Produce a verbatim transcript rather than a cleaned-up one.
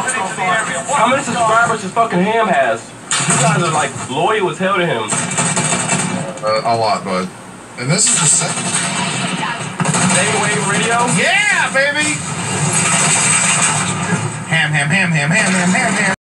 How many subscribers his fucking Ham has? You guys are like loyal as hell to him. Uh, a lot, bud. And this is the second. Daywave radio? Yeah, baby! Ham, ham, ham, ham, ham, ham, ham, ham.